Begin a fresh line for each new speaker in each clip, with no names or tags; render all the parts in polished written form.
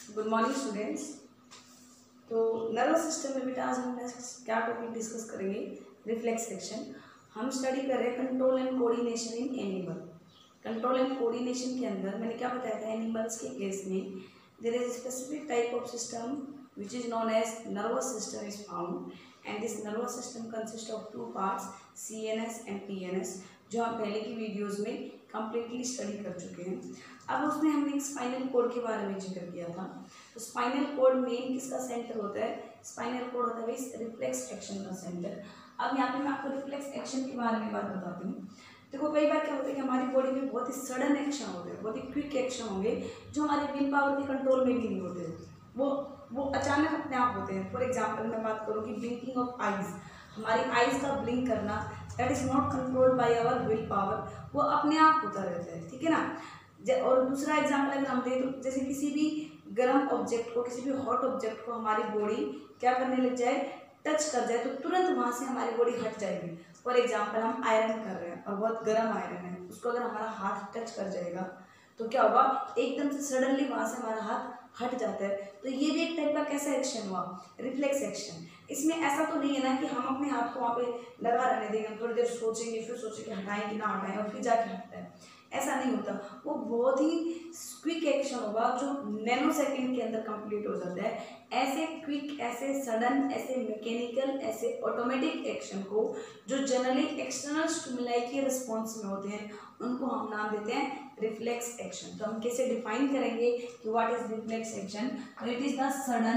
Good morning students. तो nervous system में बेटा आज हम क्या टॉपिक डिस्कस करेंगे? Reflex action. हम स्टडी कर रहे हैं control and coordination in animal. Control and coordination के अंदर मैंने क्या बताया था, एनिमल्स के केस में there is specific type of system which is known as nervous system is found, and this nervous system consists of two parts, CNS and PNS, जो हम पहले की वीडियोस में कम्प्लीटली स्टडी कर चुके हैं। अब उसमें हमने स्पाइनल कोड के बारे में जिक्र किया था। तो स्पाइनल कोड मेन किसका सेंटर होता है? स्पाइनल कोड होता है रिफ्लेक्स एक्शन का सेंटर। अब यहाँ पे मैं आपको रिफ्लेक्स एक्शन के बारे में बात बताती हूँ। देखो कई बार क्या होता है कि हमारी बॉडी में बहुत ही सडन एक्शन होते हैं, बहुत ही क्विक एक्शन होंगे जो हमारे विल पावर के कंट्रोल में भी नहीं होते, वो अचानक अपने आप होते हैं। फॉर एग्जाम्पल मैं बात करूँ कि ब्लिंकिंग ऑफ आइज, हमारी आइज का ब्लिंक करना, that is not controlled by our will power, वो अपने आप होता रहता है, ठीक है ना। और दूसरा एग्जाम्पल अगर हम दें तो जैसे किसी भी गर्म ऑब्जेक्ट को, किसी भी हॉट ऑब्जेक्ट को हमारी बॉडी क्या करने लग जाए, टच कर जाए, तो तुरंत वहाँ से हमारी बॉडी हट जाएगी। फॉर एग्जाम्पल हम आयरन कर रहे हैं और बहुत गर्म आयरन है, उसको अगर हमारा हाथ टच कर जाएगा तो क्या होगा, एकदम से सडनली वहाँ से हमारा हाथ हट जाता है। तो ये भी एक टाइप का कैसा एक्शन हुआ? Reflex action. इसमें ऐसा तो नहीं है ना कि हम अपने हाथ को वहाँ पे लगा रहने देंगे, थोड़ी देर सोचेंगे, फिर सोचेंगे हटाएं कि ना हटाएं और फिर जाके हटता है, ऐसा नहीं होता। वो बहुत ही क्विक एक्शन होगा जो नैनो सेकेंड के अंदर कंप्लीट हो जाता है। ऐसे क्विक, ऐसे सडन, ऐसे मैकेनिकल, ऐसे ऑटोमेटिक एक्शन को जो जनरली एक्सटर्नल स्टिमुलाई के रिस्पॉन्स में होते हैं उनको हम नाम देते हैं रिफ्लेक्स एक्शन। तो हम कैसे डिफाइन करेंगे कि व्हाट इज रिफ्लेक्स एक्शन? तो it is the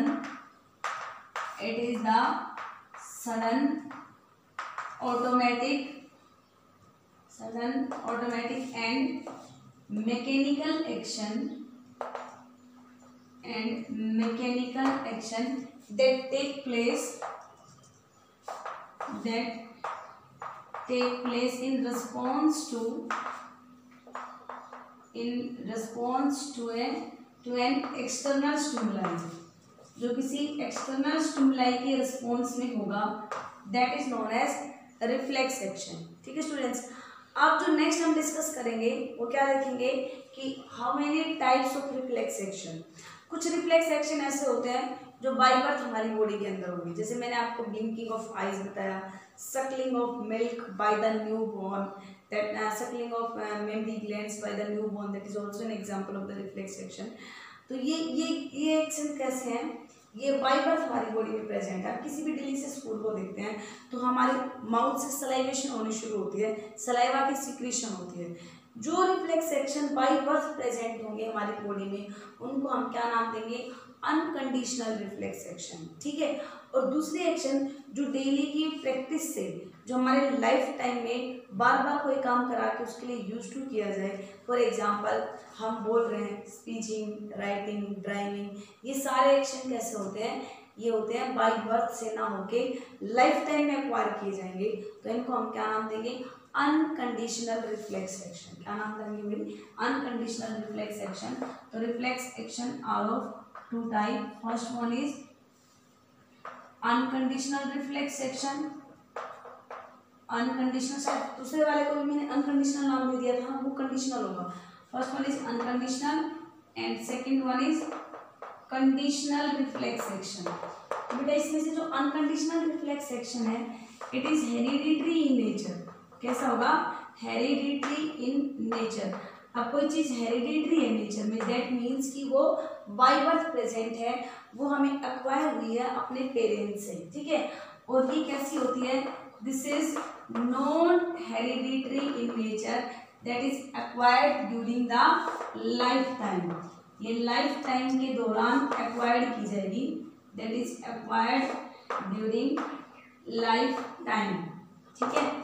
sudden automatic and mechanical action that take place in response to an external stimuli, जो किसी एक्सटर्नल स्टिमुलाई के रिस्पॉन्स में होगा, that is known as reflex action. ठीक है स्टूडेंट्स, अब जो नेक्स्ट हम डिस्कस करेंगे वो क्या देखेंगे कि how many types of reflex action. कुछ रिफ्लेक्स एक्शन ऐसे होते हैं जो बाय बर्थ हमारी बॉडी के अंदर होंगे, जैसे मैंने आपको ब्लिंकिंग ऑफ आइज बताया, suckling of milk by the new born, that suckling of mammary glands by the new born, that is also an example of the reflex action. तो ये एक्शन कैसे हैं? ये बाय बर्थ हमारी body में present है। आप किसी भी डिलीशियस फूड को देखते हैं तो हमारे माउथ से सलाइवेशन होनी शुरू होती है, सलाइवा की सिक्रीशन होती है। जो reflex action by birth present होंगे हमारी बॉडी में उनको हम क्या नाम देंगे? Unconditional reflex action. ठीक है। और दूसरी एक्शन जो डेली की प्रैक्टिस से, जो हमारे लाइफ टाइम में बार बार कोई काम करा के उसके लिए यूज टू किया जाए, फॉर एग्जांपल हम बोल रहे हैं स्पीचिंग, राइटिंग, ड्राइविंग, ये सारे एक्शन कैसे होते हैं? ये होते हैं बाय बर्थ से ना होके लाइफ टाइम में एक्वायर किए जाएंगे, तो इनको हम क्या नाम देंगे? Unconditional reflex action. क्या नाम देंगे मेरी? Unconditional reflex action. तो reflex action are of two type. First one is unconditional reflex action, unconditional, दूसरे वाले को भी मैंने अनकंडीशनल नाम दे दिया था, वो कंडीशनल होगा। First one is unconditional and second one is conditional reflex action. बेटा इसमें से जो अनकंडीशनल रिफ्लेक्स एक्शन है it is hereditary in nature. कैसा होगा? Hereditary in nature. अब कोई चीज हेरिडिटरी है नेचर में, दैट मीन्स कि वो बाय बर्थ प्रेजेंट है, वो हमें एक्वायर हुई है अपने पेरेंट्स से। ठीक है। और ये कैसी होती है? This is non hereditary in nature, that is acquired during the life time. ये लाइफ टाइम के दौरान एक्वायर्ड की जाएगी, that is acquired during life time. ठीक है।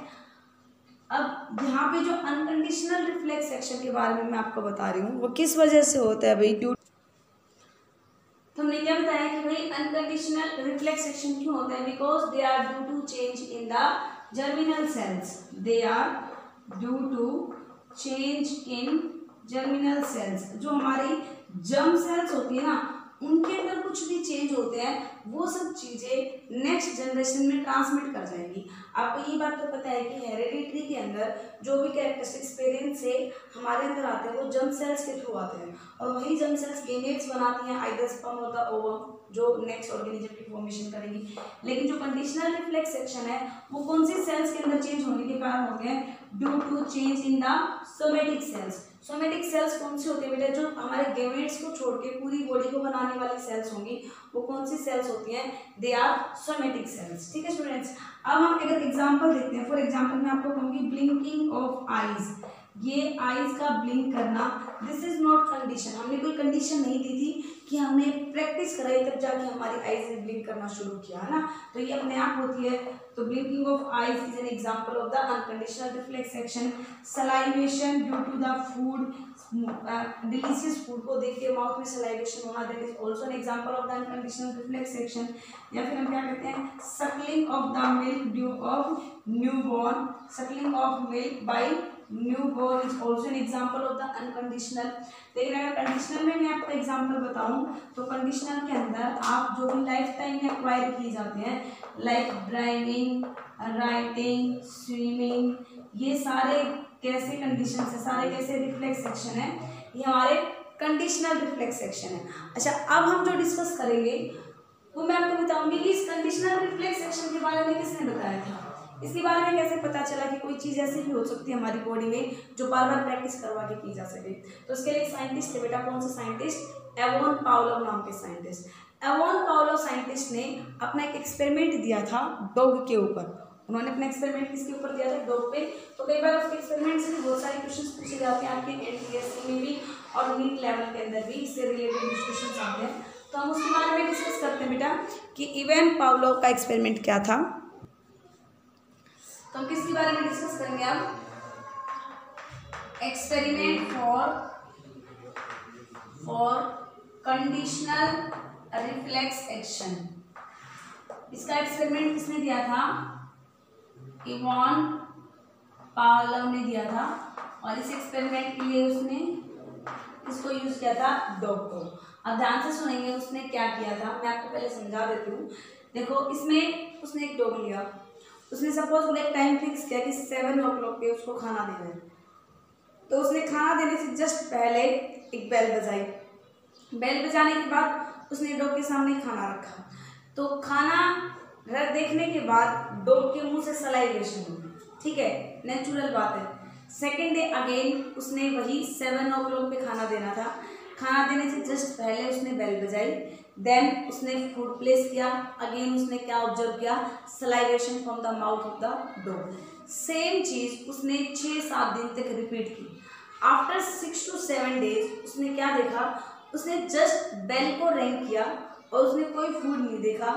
अब यहाँ पे जो अनकंडीशनल रिफ्लेक्स एक्शन के बारे में मैं आपको बता रही हूँ वो किस वजह से होता है भाई? तो हमने क्या बताया कि भाई अनकंडीशनल रिफ्लेक्स एक्शन क्यों होता है? Because they are due to change in the germinal cells. They are due to change in germinal cells. जो हमारी जर्म सेल्स होती है ना, उनके अंदर कुछ भी चेंज होते हैं वो सब चीज़ें नेक्स्ट जनरेशन में ट्रांसमिट कर जाएंगी। आपको ये बात तो पता है कि हेरिडिटरी के अंदर जो भी कैरेक्टरिस्टिक्स पेरेंट्स से हमारे अंदर आते हैं वो जर्म सेल्स के थ्रू आते हैं, और वही जर्म सेल्स गेमेट्स बनाती हैं आइदर स्पर्म और द ओवम, जो नेक्स्ट ऑर्गेनिज्म की फॉर्मेशन करेंगी। लेकिन जो कंडीशनल रिफ्लेक्स सेक्शन है वो कौन सी सेल्स के अंदर चेंज होने के कारण होते हैं? Due to change in the somatic cells. Somatic cells कौन सी होती है बेटा? जो हमारे गेमेट्स को छोड़ के पूरी बॉडी को बनाने वाली सेल्स होंगी, वो कौन सी सेल्स होती हैं? They are somatic cells. ठीक है स्टूडेंट्स, अब हम अगर एग्जांपल देखते हैं, फॉर एग्जांपल मैं आपको कहूँगी ब्लिंकिंग ऑफ आईज। ये आईज का ब्लिंक करना, दिस इज नॉट कंडीशन। हमने कोई कंडीशन नहीं दी थी कि हमने प्रैक्टिस कराई तब जाके हमारी आईज ने ब्लिंक करना शुरू किया, है ना, तो ये अपने आप होती है। तो blinking of eyes is an example of the unconditional reflex action. Salivation due to the food, delicious food को देख के माउथ में सलाइवेशन होना, that is also an example of the unconditional reflex action. या फिर हम क्या कहते हैं? Suckling of the milk due of newborn, suckling of milk by newborn is also an example of the unconditional. लेकिन अगर कंडीशनल में मैं आपको एग्जांपल बताऊं तो कंडीशनल के अंदर आप जो भी लाइफ टाइम में एक्वायर किए जाते हैं, लाइक ड्राइविंग, राइटिंग, स्विमिंग, ये सारे कैसे कंडीशन है, सारे कैसे रिफ्लेक्स सेक्शन है, ये हमारे कंडीशनल रिफ्लेक्स सेक्शन है। अच्छा, अब हम जो डिस्कस करेंगे वो मैं आपको बताऊंगी कि इस कंडीशनल रिफ्लेक्स सेक्शन के बारे में किसने बताया था, इसके बारे में कैसे पता चला कि कोई चीज़ ऐसी भी हो सकती है हमारी बॉडी में जो बार बार प्रैक्टिस करवा के की जा सके। तो इसके लिए एक साइंटिस्ट थे बेटा, कौन सा साइंटिस्ट? एवॉन पावलोव नाम के साइंटिस्ट। एवॉन पावलोव साइंटिस्ट ने अपना एक एक्सपेरिमेंट दिया था डॉग के ऊपर। उन्होंने अपना एक्सपेरिमेंट किसके ऊपर दिया था? डॉग पे। तो कई बार उसके एक्सपेरिमेंट से भी बहुत सारे क्वेश्चंस पूछे जाते हैं आपके एनटीएससी में भी और नीट लेवल के अंदर भी, इससे रिलेटेड डिस्कशन आते हैं। तो हम उसके बारे में डिस्कस करते हैं बेटा कि इवान पावलोव का एक्सपेरिमेंट क्या था। तो हम किसके बारे में डिस्कस करेंगे अब? Experiment for conditional reflex action. इसका एक्सपेरिमेंट किसने दिया था? इवान पावलोव ने दिया था, और इस एक्सपेरिमेंट के लिए उसने इसको यूज किया था? डॉग को। अब ध्यान से सुनेंगे उसने क्या किया था, मैं आपको पहले समझा देती हूँ। देखो, इसमें उसने एक डॉग लिया, उसने सपोज एक टाइम फिक्स किया कि 7 o'clock पे उसको खाना देना है। तो उसने खाना देने से जस्ट पहले एक बेल बजाई। बेल बजाने के बाद उसने डॉग के सामने खाना रखा। तो खाना रख देखने के बाद डॉग के मुंह से सलाइवेशन हुई, ठीक है, नेचुरल बात है। सेकेंड डे अगेन उसने वही 7 o'clock पे खाना देना था। खाना देने से जस्ट पहले उसने बेल बजाई, देन उसने फूड प्लेस किया। अगेन उसने क्या ऑब्जर्व किया? Salivation from the mouth of the dog. Same चीज उसने 6-7 दिन तक रिपीट की। आफ्टर 6 to 7 days उसने क्या देखा? उसने जस्ट बेल को रिंग किया और उसने कोई फूड नहीं देखा।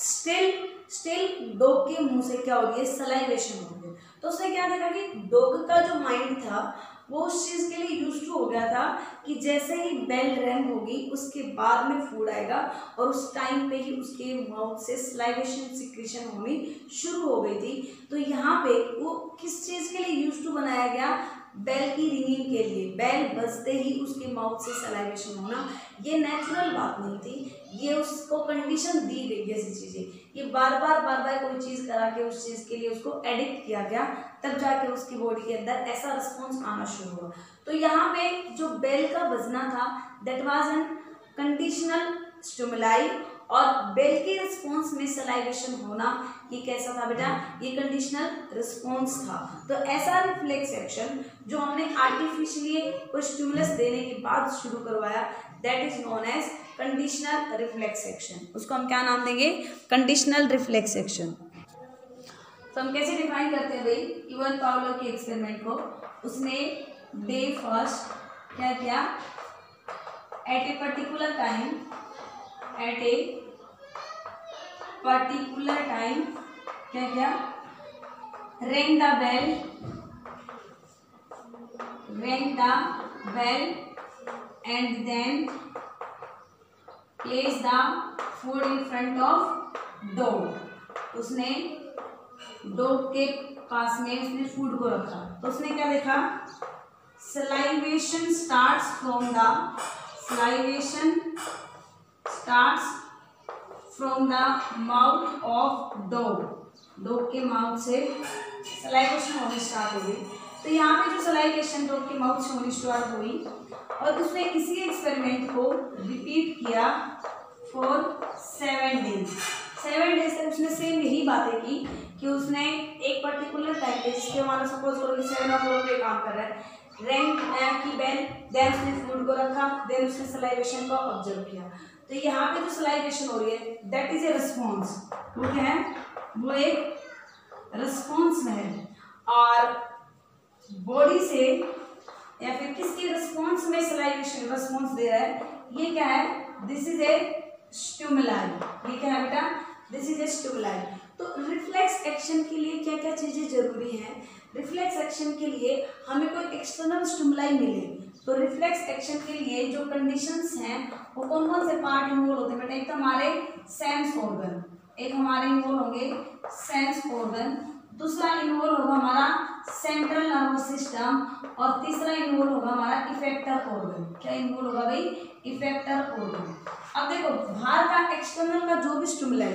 स्टिल डॉग के मुंह से क्या हो रही है? सलाइवेशन हो रही है। तो उसने क्या देखा कि डॉग का जो माइंड था वो उस चीज़ के लिए यूज टू हो गया था कि जैसे ही बेल रिंग होगी उसके बाद में फूड आएगा, और उस टाइम पे ही उसके माउथ से सलाइवेशन सिक्रीशन होनी शुरू हो गई थी। तो यहाँ पे वो किस चीज़ के लिए यूज टू बनाया गया? बेल की रिंगिंग के लिए। बेल बजते ही उसके माउथ से सलाइवेशन होना, ये नेचुरल बात नहीं थी, ये उसको कंडीशन दी गई ऐसी चीज़ें। ये बार बार कोई चीज़ करा के उस चीज़ के लिए उसको एडिक्ट किया गया, तब जाके उसकी बॉडी के अंदर ऐसा रिस्पॉन्स आना शुरू हुआ। तो यहाँ पे जो बेल का बजना था that was an conditional stimuli, और बेल के रिस्पॉन्स में सलाइवेशन होना ये कैसा था बेटा? ये कंडीशनल रिस्पॉन्स था। तो ऐसा रिफ्लेक्स एक्शन जो हमने आर्टिफिशियली कोई स्टिमुलस देने के बाद शुरू करवाया, that is known as conditional reflex action. उसको हम क्या नाम देंगे? Conditional reflex action. तो हम कैसे डिफाइन करते हैं भाई इवान पावलोव के एक्सपेरिमेंट को? उसने डे फर्स्ट क्या किया? एट ए पर्टिकुलर टाइम क्या किया? Ring the bell and then place the food in front of dog. उसने डॉग के पास में उसने फूड को रखा। तो उसने क्या देखा? Salivation starts starts from the mouth of dog, dog के माउथ से सलाइवेशन होनी स्टार्ट हो गई। तो यहाँ पे जो सलाइवेशन डॉग के माउथ से होनी स्टार्ट हुई और उसने इसी एक्सपेरिमेंट को रिपीट किया फॉर 7 डेज। 7 डेज तक उसने सेम यही बातें की कि उसने एक पर्टिकुलर टाइम पे, जिसके हमारा सपोज करो कि 7 o'clock पे काम कर रहा है, रैंक की बेल, देन उसने फूड को रखा, देन उसने सलाइवेशन को ऑब्जर्व किया। तो यहाँ पे जो सलाइवेशन हो रही है दैट इज ए रिस्पॉन्स। वो क्या है? वो एक रिस्पॉन्स में है। और बॉडी से या फिर किसकी रिस्पॉन्स में सलाइवेशन रिस्पॉन्स दे रहा है, ये क्या है? This is a stimuli. ये क्या है बेटा? This is a stimuli. तो रिफ्लेक्स एक्शन के लिए क्या क्या चीजें जरूरी हैं? रिफ्लेक्स एक्शन के लिए हमें कोई एक्सटर्नल स्टिमुलाई मिले। तो रिफ्लेक्स एक्शन के लिए जो कंडीशंस हैं वो कौन कौन से पार्ट इन्वॉल्व होते हैं बेटा? एक तो हमारे सेंस ऑर्गन, एक हमारे इन्वॉल्व होंगे सेंस ऑर्गन, दूसरा इन्वॉल्व होगा हमारा सेंट्रल नर्वस सिस्टम और तीसरा इन्वॉल्व होगा हमारा इफेक्टर ऑर्गन। क्या इन्वॉल्व होगा भाई? Effector organ. अब देखो बाहर का एक्सटर्नल का जो भी स्टिमुलाई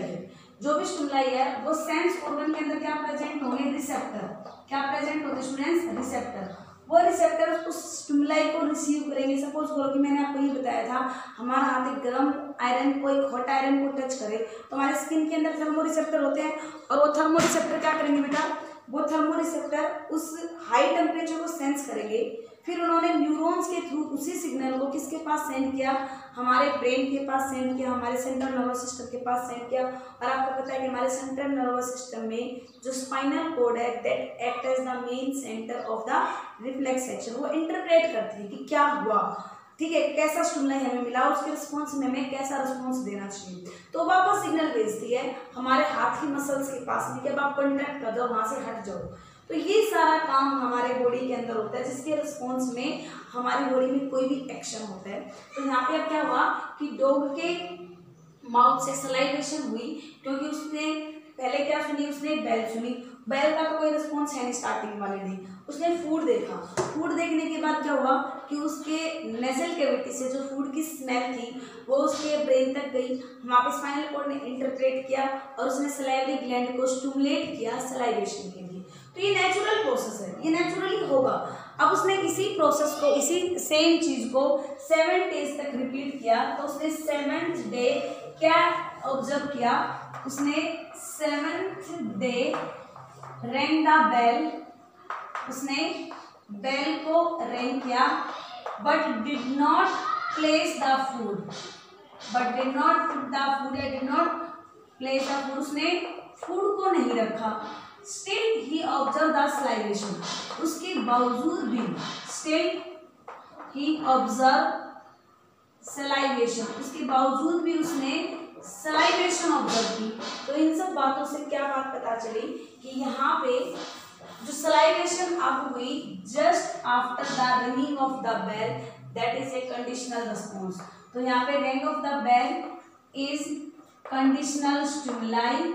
है वो सेंस ऑर्गन के अंदर क्या प्रेजेंट होंगे? रिसेप्टर। क्या प्रेजेंट होते स्टूडेंट्स? रिसेप्टर। वो रिसेप्टर उस स्टिमुलाई को रिसीव करेंगे। सपोज करो कि मैंने आपको ये बताया था, हमारा हाथ एक गर्म आयरन को, एक हॉट आयरन को टच करे तो हमारे स्किन के अंदर थर्मो रिसेप्टर होते हैं और वो थर्मो रिसेप्टर क्या करेंगे बेटा? वो थर्मो रिसेप्टर उस हाई टेम्परेचर को सेंस करेंगे। फिर उन्होंने न्यूरॉन्स के थ्रू उसी सिग्नल को किसके पास सेंड किया? हमारे ब्रेन के पास सेंड किया, हमारे सेंट्रल नर्वस सिस्टम के पास सेंड किया। और आपको पता है कि हमारे सेंट्रल नर्वस सिस्टम में जो स्पाइनल कोड है that act as the main centre of the reflex action. वो इंटरप्रेट करती है कि क्या हुआ, ठीक है, कैसा स्टिमुलाई हमें मिला, उसके रिस्पॉन्स में हमें कैसा रिस्पॉन्स देना चाहिए। तो वापस सिग्नल भेजती है हमारे हाथ की मसल्स के पास में कि अब आप कॉन्टैक्ट कर जाओ, वहाँ से हट जाओ। तो ये सारा काम हमारे बॉडी के अंदर होता है, जिसके रिस्पॉन्स में हमारी बॉडी में कोई भी एक्शन होता है। तो यहाँ पे अब क्या हुआ कि डॉग के माउथ से सलाइवेशन हुई, क्योंकि उसने पहले क्या सुनी? उसने बेल सुनी। बेल का तो कोई रिस्पॉन्स है नहीं स्टार्टिंग वाले दिन। उसने फूड देखा। फूड देखने के बाद क्या हुआ कि उसके नेजल कैविटी से जो फूड की स्मेल थी वो उसके ब्रेन तक गई। वहाँ पे स्पाइनल कॉर्ड ने इंटरप्रेट किया और उसने सलाइवरी ग्लैंड को स्टिमुलेट किया सलाइवेशन के लिए। तो ये नेचुरल प्रोसेस है, ये नेचुरली होगा। अब उसने इसी प्रोसेस को, इसी सेम चीज को 7 डेज तक रिपीट किया। तो उसने 7th डे क्या ऑब्जर्व किया? उसने 7th day rang the bell, उसने बेल को रैंग किया but did not place the food, but did not put the food, did not place the food. उसने फूड को नहीं रखा। Still he observe the salivation, उसके बावजूद भी स्टिल ही ऑब्जर्व सलाइवेशन, उसके बावजूद भी उसने सलाइवेशन ऑब्जर्व की। तो इन सब बातों से क्या बात पता चली कि यहाँ पे जो सलाइवेशन अब हुई just after the ringing of the bell, that is a conditional response. तो यहाँ पे ring of the bell is conditional stimuli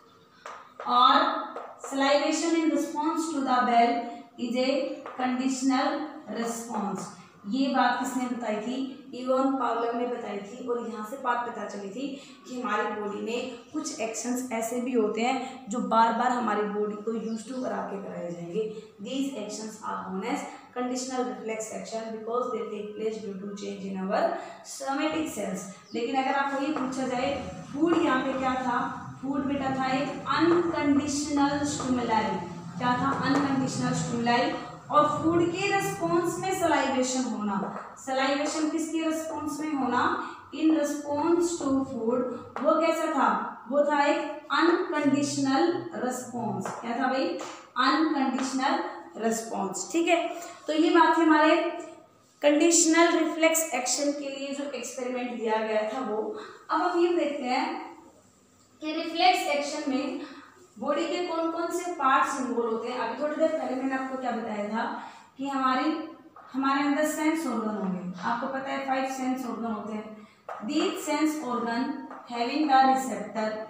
और salivation in response to the bell is a conditional response। ये बात किसने बताई थी? इवान पावलोव ने बताई थी। और यहाँ से बात पता चली थी कि हमारी बॉडी में कुछ एक्शंस ऐसे भी होते हैं जो बार बार हमारी बॉडी को यूज टू करा के कराए जाएंगे। These actions are known as conditional reflex action because they take place due to change in our somatic cells. लेकिन अगर आपको ये पूछा जाए फूड यहाँ पे क्या था? फूड बेटा था एक अनकंडीशनल स्टिमुलाई। क्या था? Unconditional stimuli. और फूड के रिस्पॉन्स में सलाइवेशन होना। सलाइवेशन किसके रिस्पॉन्स में होना? In response to food. वो कैसा था? वो था एक अनकंडीशनल रिस्पॉन्स। क्या था भाई? Unconditional response. ठीक है, तो ये बात है हमारे कंडीशनल रिफ्लेक्स एक्शन के लिए जो एक्सपेरिमेंट दिया गया था वो। अब हम ये देखते हैं कि रिफ्लेक्स एक्शन में बॉडी के कौन कौन से पार्ट्स इन्वॉल्व होते हैं। अभी थोड़ी देर पहले मैंने आपको क्या बताया था कि हमारे अंदर सेंस ऑर्गन होंगे। आपको पता है 5 सेंस ऑर्गन होते हैं। These sense organ having the receptor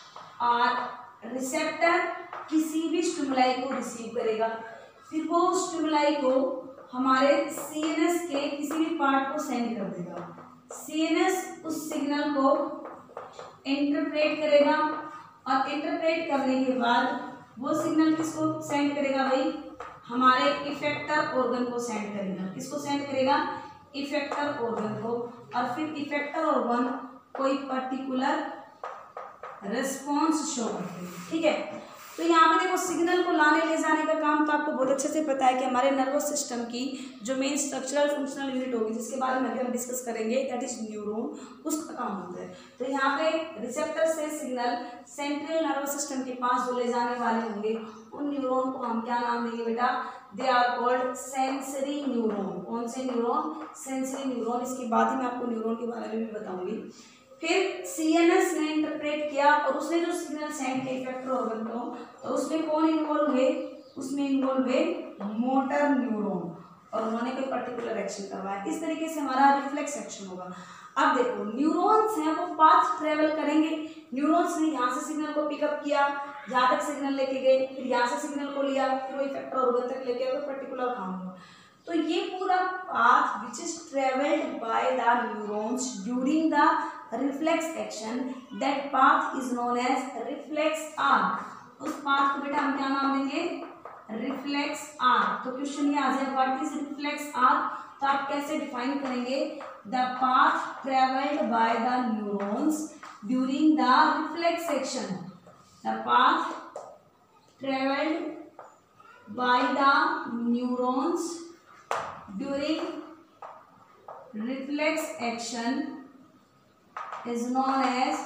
और रिसेप्टर किसी भी स्टिमुलाई को रिसीव करेगा, फिर वो स्टिमुलाई को हमारे सीएनएस के किसी भी पार्ट को सेंड कर देगा। सीएनएस उस सिग्नल को इंटरप्रेट करेगा और इंटरप्रेट करने के बाद वो सिग्नल किसको सेंड करेगा भाई, हमारे इफेक्टर ऑर्गन को सेंड करेगा। किसको सेंड करेगा, इफेक्टर ऑर्गन को। और फिर इफेक्टर ऑर्गन कोई पर्टिकुलर रिस्पॉन्स शो करते हैं, ठीक है। तो यहाँ पे देखो सिग्नल को लाने ले जाने का काम तो आपको बहुत अच्छे से पता है कि हमारे नर्वस सिस्टम की जो मेन स्ट्रक्चरल फंक्शनल यूनिट होगी, जिसके बारे में हम डिस्कस करेंगे, दैट इज न्यूरॉन, उसका काम होता है। तो यहाँ पे रिसेप्टर से सिग्नल सेंट्रल नर्वस सिस्टम के पास जो ले जाने वाले होंगे, उन न्यूरॉन को हम क्या नाम देंगे बेटा, they are called sensory neuron. कौन से न्यूरॉन, सेंसरी न्यूरॉन। इसके बाद ही मैं आपको न्यूरॉन के बारे में भी बताऊंगी। फिर सीएनएस ने इंटरप्रेट किया और उसने जो सिग्नल सेंड किया इफेक्टर ऑर्गन को, तो उसमें कौन इन्वॉल्व हुए, उसमें इन्वॉल्व हुए मोटर न्यूरॉन, और उन्होंने कोई पर्टिकुलर एक्शन करवाया। इस तरीके से हमारा रिफ्लेक्स एक्शन होगा। अब देखो न्यूरॉन्स हैं वो पाथ ट्रेवल करेंगे। न्यूरॉन्स ने यहाँ से सिग्नल को पिकअप किया, यहाँ तक सिग्नल लेके गए, फिर यहाँ से सिग्नल को लिया, फिर वो इफेक्टर ऑर्गन तक लेके आए, कोई पर्टिकुलर काम हुआ। तो ये पूरा path which is travelled by the neurons during the reflex action, that path is known as reflex arc. उस पाथ को बेटा हम क्या नाम देंगे, रिफ्लेक्स आर्क। तो क्वेश्चन ये आ जाए व्हाट इज रिफ्लेक्स आर्क, तो आप कैसे डिफाइन करेंगे, the path travelled by the neurons during the reflex action, the path travelled by the neurons during reflex action is known as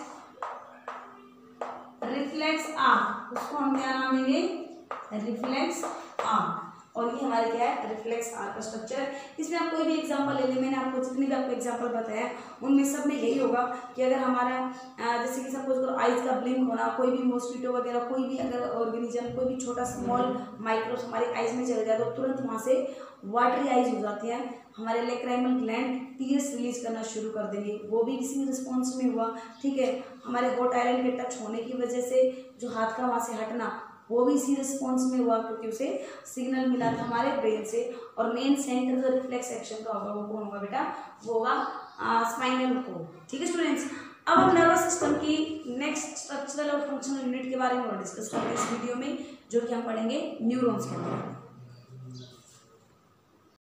reflex arc। उसको हम क्या नाम देंगे, रिफ्लेक्स आर्क। और ये हमारे क्या है, रिफ्लेक्स आर्क का स्ट्रक्चर। इसमें आप कोई भी एग्जांपल ले लें, मैंने आपको जितने भी आपको एग्जांपल बताया उनमें सब में यही होगा कि अगर हमारा जैसे कि सपोज करो आइज का ब्लिंक होना, कोई भी मॉस्किटो वगैरह कोई भी अगर ऑर्गेनिज्म कोई भी छोटा स्मॉल माइक्रोब्स हमारे आइज में चले जाए तो तुरंत वहाँ से वाटरी आइज हो जाती है, हमारे लैक्राइमल ग्लैंड टीयर्स रिलीज करना शुरू कर देंगे, वो भी इसी रिस्पॉन्स में हुआ, ठीक है। हमारे हॉट आयरन के टच होने की वजह से जो हाथ का वहाँ से हटना, वो भी इसी रिस्पॉन्स में हुआ क्योंकि उसे सिग्नल मिला था हमारे ब्रेन से। और मेन सेंटर जो रिफ्लेक्स एक्शन का होगा वो कौन होगा बेटा, वो होगा स्पाइनल कोर्ड, ठीक है स्टूडेंट्स। अब हम नर्वस सिस्टम की नेक्स्ट स्ट्रक्चरल और फंक्शनल यूनिट के बारे में और डिस्कस करेंगे इस वीडियो में, जो कि हम पढ़ेंगे न्यूरॉन्स के बारे में।